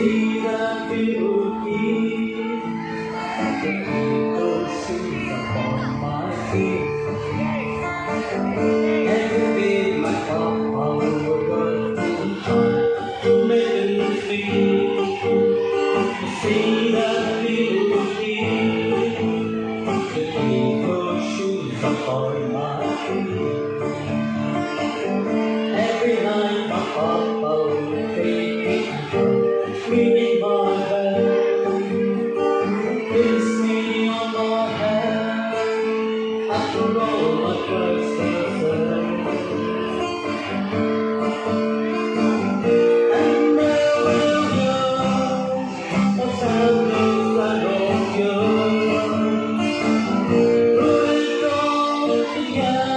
see the beauty, those shoes upon my feet, and with my papa would to make me feel. See the beauty, those shoes upon my feet. Every night my papa would take me out, cleaning my bed, kiss me on my head, after all my first love. And there will go a family that of yours, who is all together.